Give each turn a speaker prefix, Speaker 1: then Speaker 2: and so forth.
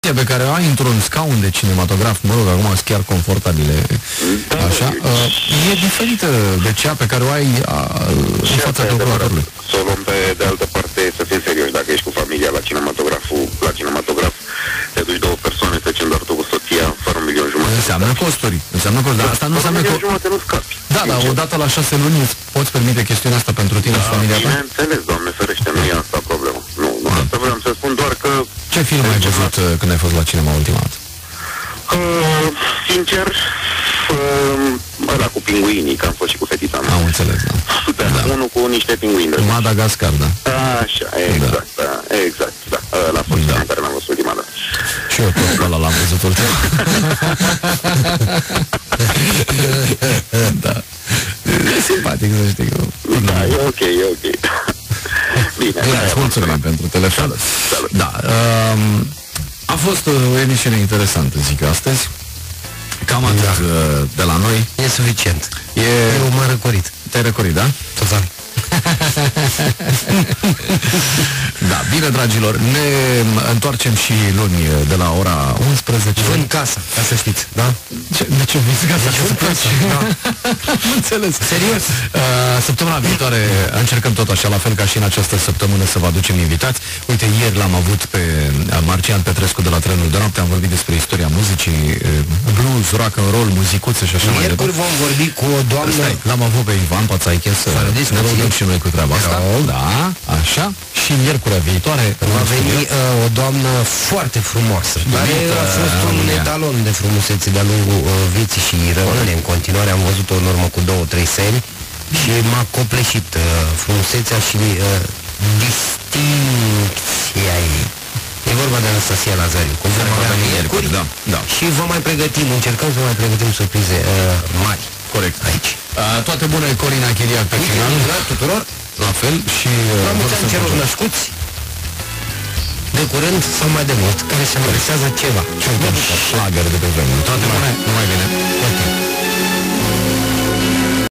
Speaker 1: rochie pe care o ai într-un scaun de cinematograf, mă rog, acum sunt chiar confortabile, așa, e diferită de cea pe care o ai în fața calculatorului.
Speaker 2: Să o luăm pe de altă parte, să fim serioși, dacă ești cu familia la cinematograf, te duci două persoane, trecem doar tu cu soția, fără 1,5 milion.
Speaker 1: Înseamnă costuri, dar asta nu înseamnă că...
Speaker 2: 1,5 milion nu scapi.
Speaker 1: Da, dar odată la 6 luni îți poți permite chestiunea asta pentru tine și familia ta?
Speaker 2: Bineînțeles, Doamne ferește, nu e asta problema. Nu, asta vreau să spun doar că...
Speaker 1: Ce film ai văzut când ai fost la cinema ultima dată?
Speaker 2: Sincer, ăla cu pinguinii, că am fost și cu fetița mea.
Speaker 1: Am înțeles, da.
Speaker 2: Unul cu niște pinguini.
Speaker 1: Madagascar, da.
Speaker 2: Așa, exact, da. Ăla a fost cel care l-am văzut ultima dată.
Speaker 1: Și eu tot ăla l-am văzut ultima. Da. E simpatic, să știi.
Speaker 2: Da, e ok. Bine,
Speaker 1: îți mulțumim pentru telefon. Da, a fost o emisiune interesantă, zic astăzi. Cam atât de la noi.
Speaker 3: E suficient.
Speaker 1: Eu m-am răcorit. Te-ai răcorit, da?
Speaker 3: Total.
Speaker 1: Da, bine, dragilor, ne întoarcem și luni de la ora 11.
Speaker 3: Vând casa, ca să știți, da?
Speaker 1: De ce vând casa?
Speaker 3: Da.
Speaker 1: Am înțeles.
Speaker 3: Serios?
Speaker 1: Săptămâna viitoare încercăm tot așa, la fel ca și în această săptămână, să vă aducem invitați. Uite, ieri l-am avut pe Marcian Petrescu de la Trenul de Noapte, am vorbit despre istoria muzicii, blues, rock and roll, muzicuțe și așa mai departe.
Speaker 3: Miercuri vom vorbi cu o doamnă...
Speaker 1: L-am avut pe Ivan Pațaiche să ne rugăm și noi cu treaba asta. Da, așa. Și miercurea viitoare
Speaker 3: va veni o doamnă foarte frumoasă, care a fost un etalon de frumusețe de-a lungul vieții și rămâne în continuare. Am văzut-o în urmă cu 2-3 seri și m-a copleșit frumusețea și distincția ei. E vorba de Anastasia Lazariu, cum vom avea miercuri,
Speaker 1: da.
Speaker 3: Și vom mai pregătim, încercăm să mai pregătim surprize mari.
Speaker 1: Corect.
Speaker 3: Aici.
Speaker 1: Toate bune, Corina Chiriac pe final.
Speaker 3: Tuturor.
Speaker 1: La fel și...
Speaker 3: La mulți ani celor născuți de curând sau mai de mult, care se adresează ceva.
Speaker 1: Și un șlagăr de pe vremuri. Toate bune, numai bine.